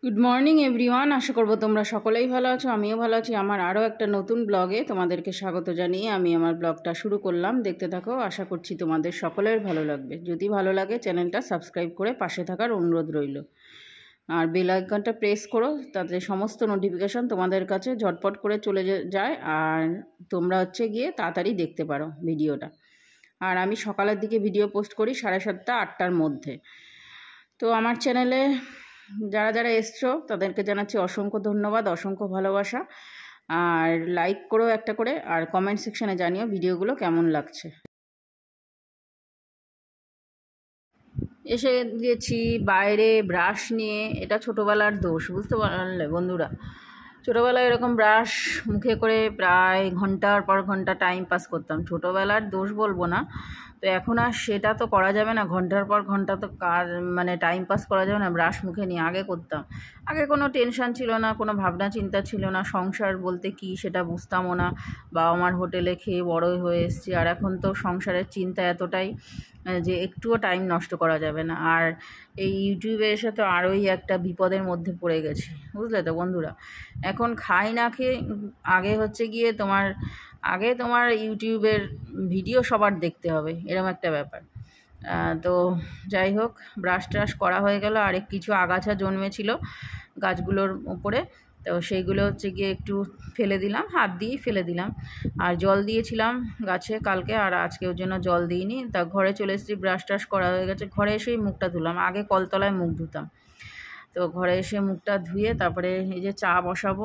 Good morning everyone, আশা করব তোমরা সকলেই ভালো আছো। আমিও ভালো আছি। আমার আরও একটা নতুন ব্লগে তোমাদেরকে স্বাগত জানিয়ে আমি আমার ব্লগটা শুরু করলাম। দেখতে থাকো, আশা করছি তোমাদের সকলের ভালো লাগবে। যদি ভালো লাগে চ্যানেলটা সাবস্ক্রাইব করে পাশে থাকার অনুরোধ রইল, আর বেল আইকনটা প্রেস করো, তাতে সমস্ত নোটিফিকেশান তোমাদের কাছে ঝটপট করে চলে যায়, আর তোমরা গিয়ে তাড়াতাড়ি দেখতে পারো ভিডিওটা। আর আমি সকালের দিকে ভিডিও পোস্ট করি 7:30 8টার মধ্যে। তো আমার চ্যানেলে যারা যারা এসছো তাদেরকে জানাচ্ছি অসংখ্য ধন্যবাদ, অসংখ্য ভালোবাসা। আর লাইক করো একটা করে, আর কমেন্ট সেকশানে জানিও ভিডিওগুলো কেমন লাগছে। এসে গেছি বাইরে ব্রাশ নিয়ে। এটা ছোটোবেলার দোষ, বুঝতে পারলে বন্ধুরা। ছোটোবেলায় এরকম ব্রাশ মুখে করে প্রায় ঘন্টার পর ঘন্টা টাইম পাস করতাম। ছোটোবেলার দোষ বলবো না, তো এখন আর সেটা তো করা যাবে না। ঘন্টার পর ঘন্টা তো টাইম পাস করা যাবে না ব্রাশ মুখে নিয়ে। আগে করতাম, আগে কোনো টেনশান ছিল না, কোনো ভাবনা চিন্তা ছিল না, সংসার বলতে কি সেটা বুঝতামও না। বাবা মার হোটেলে খেয়ে বড়ই হয়ে এসেছি। আর এখন তো সংসারের চিন্তা এতটাই যে একটুও টাইম নষ্ট করা যাবে না। আর এই ইউটিউবে এসে তো আরোই একটা বিপদের মধ্যে পড়ে গেছি, বুঝলে তো বন্ধুরা। এখন খাই না খেয়ে আগে গিয়ে তোমার ইউটিউবের ভিডিও সবার দেখতে হবে, এরকম একটা ব্যাপার। তো যাই হোক, ব্রাশ ট্রাশ করা হয়ে গেল। আর কিছু আগাছা জন্মেছিল গাছগুলোর উপরে, তো সেইগুলো গিয়ে একটু ফেলে দিলাম, হাত দিয়েই ফেলে দিলাম। আর জল দিয়েছিলাম গাছে কালকে, আর আজকে ওর জন্য জল দিইনি। তা ঘরে চলে এসেছি, ব্রাশ ট্রাশ করা হয়ে গেছে। ঘরে এসেই মুখটা ধুলাম, আগে কলতলায় মুখ ধুতাম। তো ঘরে এসে মুখটা ধুয়ে তারপরে এই যে চা বসাবো।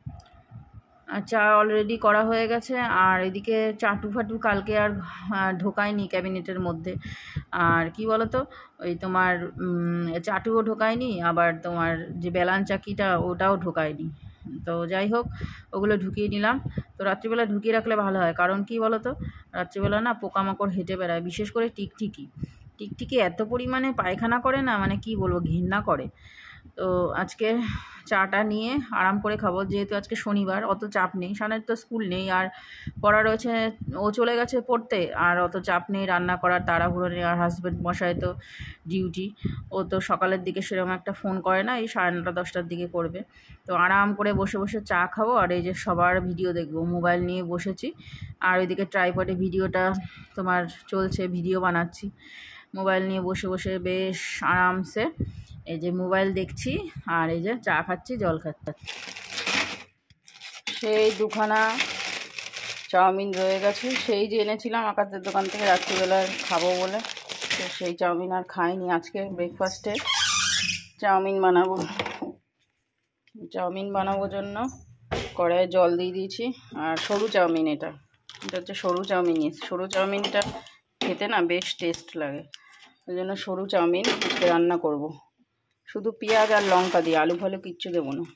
চা অলরেডি করা হয়ে গেছে। আর এদিকে চাটু ফাটু কালকে আর ঢোকায়নি ক্যাবিনেটের মধ্যে। আর কি বলো তো, ওই তোমার চাটুও ঢোকায়নি, আবার তোমার যে বেলান চাকিটা ওটাও ঢোকায়নি। তো যাই হোক, ওগুলো ঢুকিয়ে নিলাম। তো রাত্রিবেলা ঢুকিয়ে রাখলে ভালো হয়, কারণ কি বলো তো, রাত্রিবেলা না পোকামাকড় হেঁটে বেড়ায়, বিশেষ করে টিকটিকি এত পরিমাণে পায়খানা করে না, মানে কি বলবো, ঘৃণা করে। তো আজকে চাটা নিয়ে আরাম করে খাবো, যেহেতু আজকে শনিবার, অত চাপ নেই। সানের তো স্কুল নেই, আর পড়া রয়েছে, ও চলে গেছে পড়তে, আর অত চাপ নেই রান্না করার, তাড়াহুড়ো নেই। আর হাজব্যান্ড মশাই তো ডিউটি, ও তো সকালের দিকে সেরকম একটা ফোন করে না, এই 9:30 10টার দিকে করবে। তো আরাম করে বসে বসে চা খাবো, আর এই যে সবার ভিডিও দেখবো। মোবাইল নিয়ে বসেছি, আর ওইদিকে ট্রাইপডে ভিডিওটা তোমার চলছে, ভিডিও বানাচ্ছি। মোবাইল নিয়ে বসে বসে বেশ আরামসে এই যে মোবাইল দেখছি, আর এই যে চা খাচ্ছি, জল খাচ্ছি। সেই দুখানা চাউমিন রয়ে গেছে, সেই যে এনেছিলাম আকাশের দোকান থেকে রাত্রিবেলায় খাবো বলে। তো সেই চাউমিন আর খাইনি। আজকে ব্রেকফাস্টে চাউমিন বানাবো জন্য কড়াইয়ে জল দিয়ে দিয়েছি। আর সরু চাউমিন, এটা হচ্ছে সরু চাউমিনটা খেতে না বেশ টেস্ট লাগে, ওই জন্য সরু চাউমিন রান্না করব। শুধু পেঁয়াজ আর লঙ্কা দিয়ে, আলু ফালু কিচ্ছু দেবো না।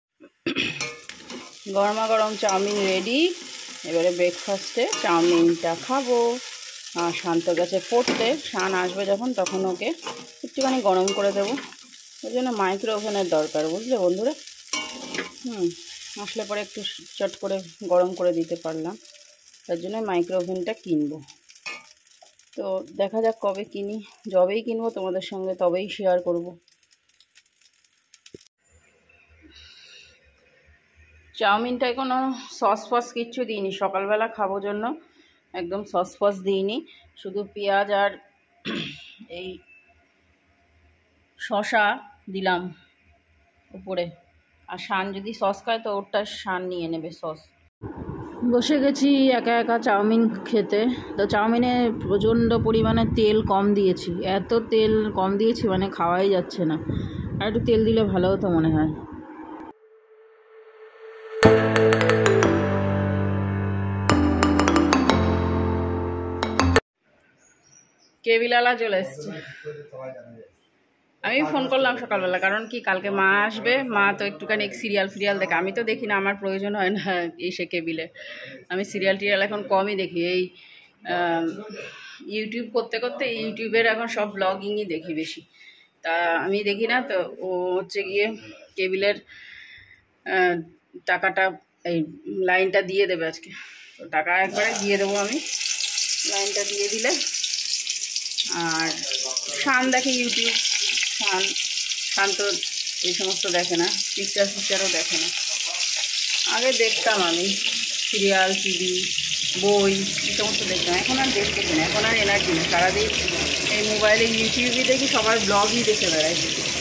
গরমা গরম চাউমিন রেডি। এবারে ব্রেকফাস্টে চাউমিনটা খাবো। আর শান্ত গেছে পড়তে, শান আসবে যখন তখন ওকে একটুখানি গরম করে দেবো। ওই জন্য মাইক্রো ওভেনের দরকার, বুঝলে বন্ধুরা। আসলে পরে একটু চট করে গরম করে দিতে পারলাম, তার জন্য মাইক্রো ওভেনটা কিনবো। তো দেখা যাক কবে কিনি, যবেই কিনবো তোমাদের সঙ্গে তবেই শেয়ার করব। চাউমিনটায় কোনো সস ফস কিচ্ছু দিইনি, সকালবেলা খাবো জন্য একদম সস ফস দিইনি। শুধু পেঁয়াজ আর এই শসা দিলাম উপরে। আর শান যদি সস খায় তো ওরটা শান নিয়ে নেবে সস। বসে গেছি একা একা চাউমিন খেতে। তো চাউমিনে প্রচণ্ড পরিমাণে তেল কম দিয়েছি, এত তেল কম দিয়েছি মানে খাওয়াই যাচ্ছে না। আর একটু তেল দিলে ভালো হতো মনে হয়। কেবিলালা চলে এসছে। আমি ফোন করলাম সকালবেলা, কারণ কি কালকে মা আসবে, মা তো একটুখানি সিরিয়াল দেখে। আমি তো দেখি না, আমার প্রয়োজন হয় না এসে কেবিলে। আমি সিরিয়াল এখন কমই দেখি। এই ইউটিউব করতে করতে ইউটিউবের এখন সব ব্লগিংই দেখি বেশি, তা আমি দেখি না। তো ও গিয়ে কেবিলের টাকাটা, এই লাইনটা দিয়ে দেবে আজকে। তো টাকা একবারে দিয়ে দেবো আমি, লাইনটা দিয়ে দিলে। আর শান দেখে ইউটিউব, শান তো এই সমস্ত দেখে না, পিকচারও দেখে না। আগে দেখতাম আমি সিরিয়াল, টিভি, বই এই সমস্ত দেখতাম, এখন আর দেখতেছি না, এখন আর এনার্জি নেই। সারাদিন এই মোবাইলে ইউটিউবে দেখি, সবার ব্লগই দেখে বেড়াই।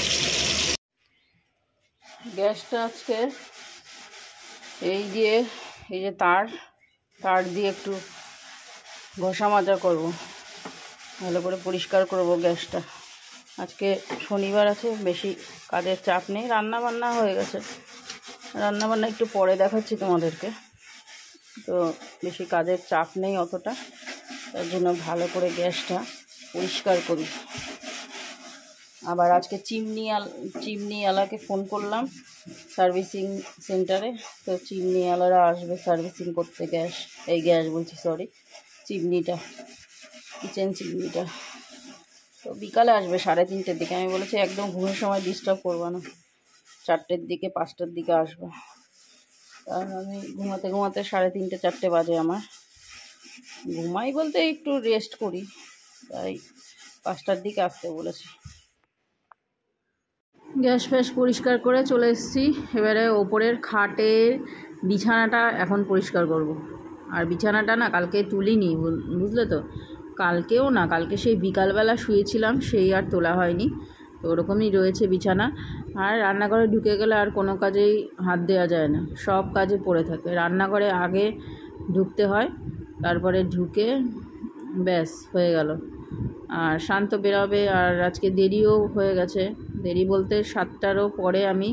গ্যাসটা আজকে এই যে তার দিয়ে একটু ঘষা মাজা করবো, ভালো করে পরিষ্কার করব গ্যাসটা। আজকে শনিবার আছে, বেশি কাজের চাপ নেই, রান্না বান্না হয়ে গেছে, রান্না বান্না একটু পরে দেখাচ্ছি তোমাদেরকে। তো বেশি কাজের চাপ নেই অতটা, তার জন্য ভালো করে গ্যাসটা পরিষ্কার করি। আবার আজকে চিমনিওয়ালাকে ফোন করলাম সার্ভিসিং সেন্টারে, তো চিমনিওয়ালারা আসবে সার্ভিসিং করতে চিমনিটা, কিচেন চিমনিটা। তো বিকালে আসবে 3:30-র দিকে। আমি বলেছি একদম ঘুমের সময় ডিস্টার্ব করবো না, 4টের দিকে 5টার দিকে আসবে। কারণ আমি ঘুমাতে 3:30-4টে বাজে আমার। ঘুমাই বলতে একটু রেস্ট করি, তাই 5টার দিকে আসতে বলেছি। গ্যাস ফ্যাস পরিষ্কার করে চলে এসেছি। এবারে ওপরের খাটের বিছানাটা এখন পরিষ্কার করব। আর বিছানাটা না কালকে তুলিনি, বুঝলে তো, কালকে সেই বিকালবেলা শুয়েছিলাম, সেই আর তোলা হয়নি। তো ওরকমই রয়েছে বিছানা। আর রান্নাঘরে ঢুকে গেলে আর কোনো কাজেই হাত দেওয়া যায় না, সব কাজে পড়ে থাকে। রান্নাঘরে আগে ঢুকতে হয়, তারপরে ঢুকে ব্যাস হয়ে গেল। আর শান্ত বেরোবে, আর আজকে দেরিও হয়ে গেছে। দেরি বলতে 7টারও পরে আমি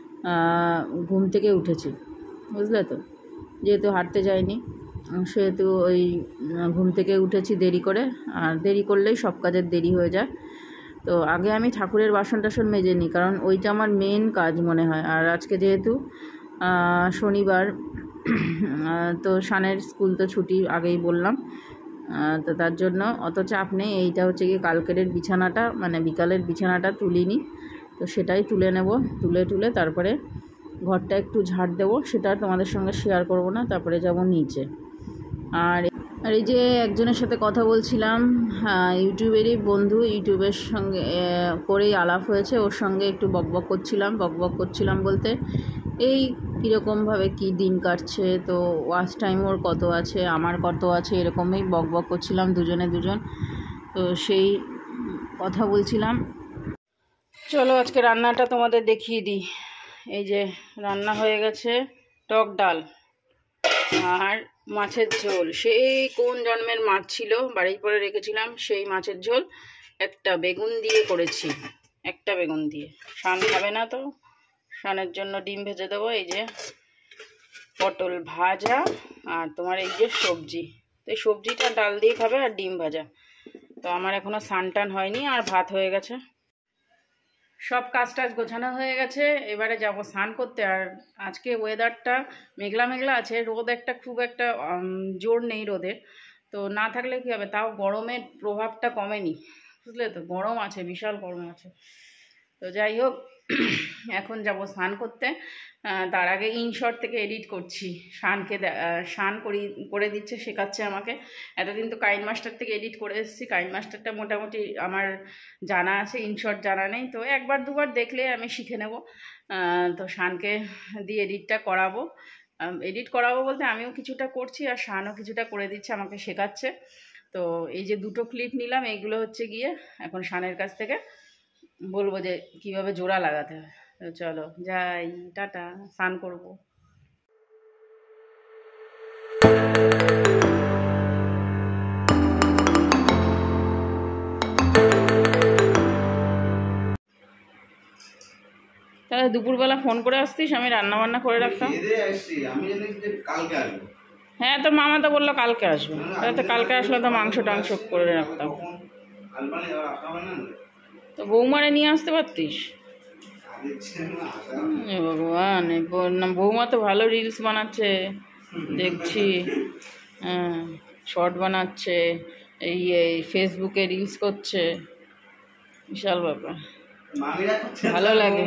ঘুম থেকে উঠেছি, বুঝলে তো, যেহেতু হাঁটতে যাইনি, সেহেতু ওই ঘুম থেকে উঠেছি দেরি করে। আর দেরি করলেই সব কাজের দেরি হয়ে যায়। তো আগে আমি ঠাকুরের বাসন টাসন মেজে নিই, কারণ ওইটা আমার মেন কাজ মনে হয়। আর আজকে যেহেতু শনিবার, তো শানের স্কুল তো ছুটি, আগেই বললাম, তো তার জন্য অত চাপ নেই। এইটা হচ্ছে কি কালকের বিছানাটা, মানে বিকালের বিছানাটা তুলিনি, তো সেটাই তুলে নেব। তুলে তারপরে ঘরটা একটু ঝাড় দেবো, সেটা তোমাদের সঙ্গে শেয়ার করব না। তারপরে যাব নিচে। আর এই যে একজনের সাথে কথা বলছিলাম, ইউটিউবেরই বন্ধু, ইউটিউবের সঙ্গে করেই আলাপ হয়েছে, ওর সঙ্গে একটু বকবক করছিলাম বলতে এই কীরকমভাবে কী দিন কাটছে, তো ওয়াচ টাইম ওর কত আছে, আমার কত আছে, এরকমই বকবক করছিলাম দুজন। তো সেই কথা বলছিলাম। চলো আজকে রান্নাটা তোমাদের দেখিয়ে দিই। এই যে রান্না হয়ে গেছে, টক ডাল আর মাছের ঝোল। সেই কোন জন্মের মাছ ছিল, বাড়ি করে রেখেছিলাম, সেই মাছের ঝোল। একটা বেগুন দিয়ে করেছি, একটা বেগুন দিয়ে। শান খাবে না, তো শানের জন্য ডিম ভেজে দেবো। এই যে পটল ভাজা, আর তোমার এই যে সবজি। তো এই সবজিটা ডাল দিয়ে খাবে, আর ডিম ভাজা। তো আমার এখনও স্নান টান হয়নি, আর ভাত হয়ে গেছে। সব কাজ টাজ গোছানো হয়ে গেছে, এবারে যাব স্নান করতে। আর আজকে ওয়েদারটা মেঘলা আছে, রোদ খুব একটা জোর নেই রোদের। তো না থাকলে কী হবে, তাও গরমের প্রভাবটা কমেনি, বুঝলে তো, গরম আছে, বিশাল গরম আছে। তো যাই হোক, এখন যাব স্নান করতে। তার আগে ইনশর্ট থেকে এডিট করছি। শান করে দিচ্ছে, শেখাচ্ছে আমাকে। এতদিন তো কাইন মাস্টার থেকে এডিট করে এসেছি। কাইন মাস্টারটা মোটামুটি আমার জানা আছে, ইনশর্ট জানা নেই। তো একবার দুবার দেখলে আমি শিখে নেব। তো শানকে দিয়ে এডিট করাবো বলতে আমিও কিছুটা করছি, আর শানও কিছুটা করে দিচ্ছে, আমাকে শেখাচ্ছে। তো এই যে দুটো ক্লিপ নিলাম, এইগুলো হচ্ছে গিয়ে এখন শানের কাছ থেকে বলবো যে কিভাবে জোড়া লাগাতে হয়। তো চলো যাই, টাটা, স্নান করবো। তাহলে দুপুরবেলা ফোন করে আসতিস, আমি রান্না বান্না করে রাখতাম। হ্যাঁ, তো মামা তো বললো কালকে আসবে, তো কালকে আসলে তো মাংস টাংস করে রাখতাম। তো বৌমারে নিয়ে আসতে পারতিস। ভগবান, বৌমা তো ভালো রিলস বানাচ্ছে দেখছি। হ্যাঁ, শর্ট বানাচ্ছে, এই ফেসবুকে রিলস করছে, বিশাল ব্যাপার। ভালো লাগে,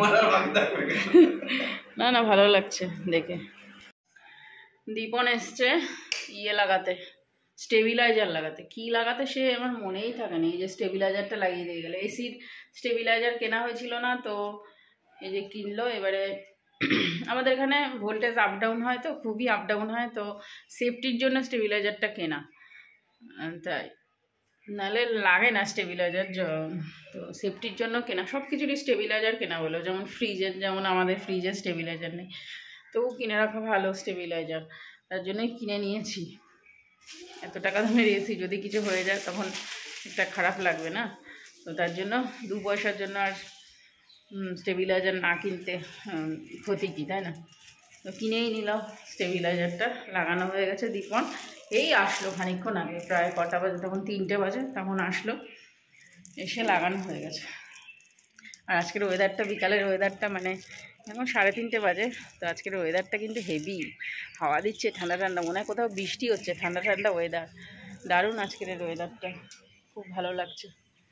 না ভালো লাগছে দেখে। দীপন এসছে স্টেবিলাইজার লাগাতে। কি লাগাতে সে আমার মনেই থাকে না। এই যে স্টেবিলাইজারটা লাগিয়ে দিয়ে গেলে, এসির স্টেবিলাইজার কেনা হয়েছিল না, তো এই যে কিনলো। এবারে আমাদের এখানে ভোল্টেজ আপ ডাউন হয়, তো খুবই আপ ডাউন হয়, তো সেফটির জন্য স্টেবিলাইজারটা কেনা, তাই নাহলে লাগে না স্টেবিলাইজার। তো সেফটির জন্য কেনা, সব কিছুরই স্টেবিলাইজার কেনা বলো, যেমন ফ্রিজের, যেমন আমাদের ফ্রিজের স্টেবিলাইজার নেই, তবু কিনে রাখা ভালো স্টেবিলাইজার, তার জন্যই কিনে নিয়েছি। এত টাকা দামের এসি যদি কিছু হয়ে যায় তখন একটা খারাপ লাগবে না, তো তার জন্য 2 পয়সার জন্য আর স্টেবিলাইজার না কিনতে ক্ষতি কী, তাই না? তো কিনেই নিলাম স্টেবিলাইজারটা, লাগানো হয়ে গেছে। দীপন এই আসলো খানিকক্ষণ আগে, প্রায় কটা বাজে, তখন 3টে বাজে, তখন আসলো, এসে লাগানো হয়ে গেছে। আর আজকের ওয়েদারটা, বিকালের ওয়েদারটা, মানে এখন 3:30 বাজে, তো আজকের ওয়েদারটা কিন্তু হেভি, হাওয়া দিচ্ছে ঠান্ডা ঠান্ডা, মনে হয় কোথাও বৃষ্টি হচ্ছে, ঠান্ডা ঠান্ডা ওয়েদার, দারুণ আজকের ওয়েদারটা, খুব ভালো লাগছে।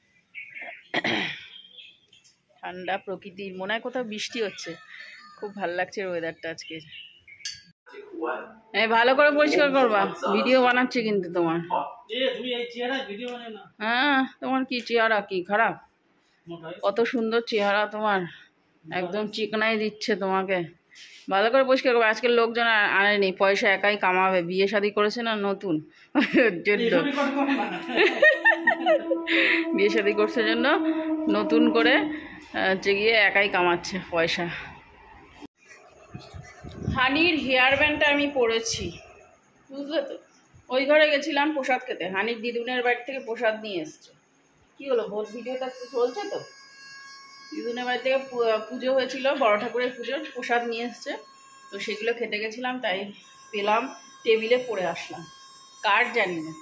ঠান্ডা প্রকৃতির, মনে হয় কোথাও বৃষ্টি হচ্ছে, খুব ভালো লাগছে ওয়েদারটা আজকে। ভালো করে পরিষ্কার করবা, ভিডিও বানাচ্ছে কিন্তু তোমার। হ্যাঁ, তোমার কি চেহারা, কি খারাপ? কত সুন্দর চেহারা তোমার, একদম চিকনাই দিচ্ছে তোমাকে। ভালো করে পরিষ্কার করবে। আজকের লোকজন আনেনি, পয়সা একাই কামাবে, বিয়ে শাদি করেছে না নতুন, বিয়ে শাদি করছে জন্য নতুন করে গিয়ে একাই কামাচ্ছে পয়সা। হানির হেয়ার ব্যান্ডটা আমি পরেছি, বুঝলে তো? ওই ঘরে গেছিলাম প্রসাদ খেতে, হানির দিদুনের বাড়ি থেকে প্রসাদ নিয়ে এসছে। কী হলো, ভোট ভিডিওটা চলছে তো? দিদুনের বাড়ি থেকে পুজো হয়েছিল, বড় ঠাকুরের পুজোর প্রসাদ নিয়ে এসছে, তো সেগুলো খেতে গেছিলাম, তাই পেলাম, টেবিলে পড়ে আসলাম, কার জানি না।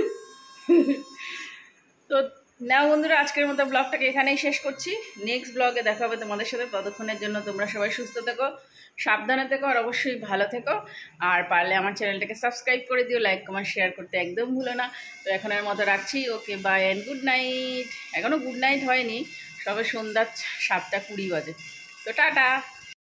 তো নাও বন্ধুরা, আজকের মতো ব্লগটাকে এখানেই শেষ করছি। নেক্সট ব্লগে দেখা হবে তোমাদের সাথে। ততক্ষণের জন্য তোমরা সবাই সুস্থ থেকো, সাবধানে থেকো, আর অবশ্যই ভালো থেকো। আর পারলে আমার চ্যানেলটাকে সাবস্ক্রাইব করে দিও, লাইক কমেন্ট শেয়ার করতে একদম ভুলো না। তো এখনের মতো রাখছি, okay bye and good night. এখনও গুড নাইট হয়নি, সবে সন্ধ্যা 7:20 বাজে, তো টাটা।